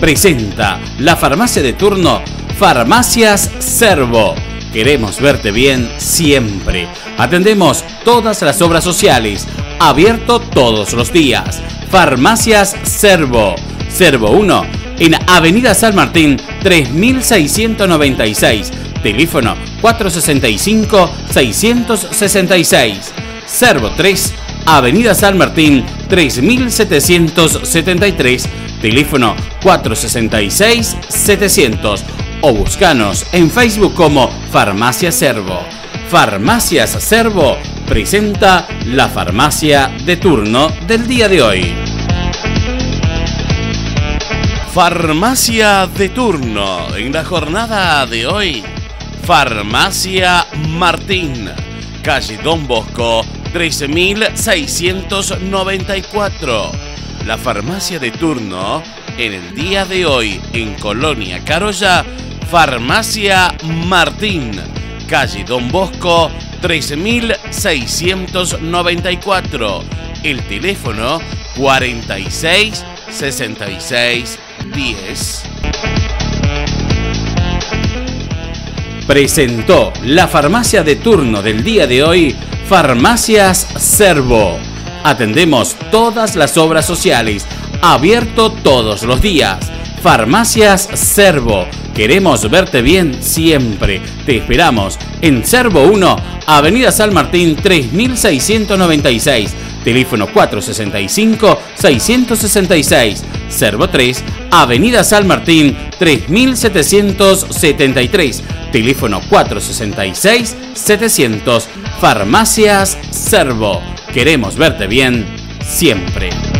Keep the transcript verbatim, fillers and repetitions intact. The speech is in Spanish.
presenta la farmacia de turno Farmacias Servo. Queremos verte bien siempre. Atendemos todas las obras sociales, abierto todos los días. Farmacias Servo. Servo uno en Avenida San Martín tres mil seiscientos noventa y seis. Teléfono cuatro sesenta y cinco, seiscientos sesenta y seis. Servo tres, Avenida San Martín tres mil setecientos setenta y tres. Teléfono cuatro sesenta y seis, setecientos. O búscanos en Facebook como Farmacia Servo. Farmacias Servo presenta la farmacia de turno del día de hoy. Farmacia de turno en la jornada de hoy. Farmacia Martín, calle Don Bosco trece mil seiscientos noventa y cuatro. La farmacia de turno en el día de hoy en Colonia Carolla. Farmacia Martín, calle Don Bosco trece mil seiscientos noventa y cuatro. El teléfono cuarenta y seis, sesenta y seis, diez. Presentó la farmacia de turno del día de hoy, Farmacias Servo. Atendemos todas las obras sociales, abierto todos los días. Farmacias Servo. Queremos verte bien siempre. Te esperamos en Servo uno, Avenida San Martín tres mil seiscientos noventa y seis. Teléfono cuatro sesenta y cinco, seiscientos sesenta y seis. Servo tres, Avenida San Martín tres mil setecientos setenta y tres. Teléfono cuatro sesenta y seis, setecientos. Farmacias Servo. Queremos verte bien siempre.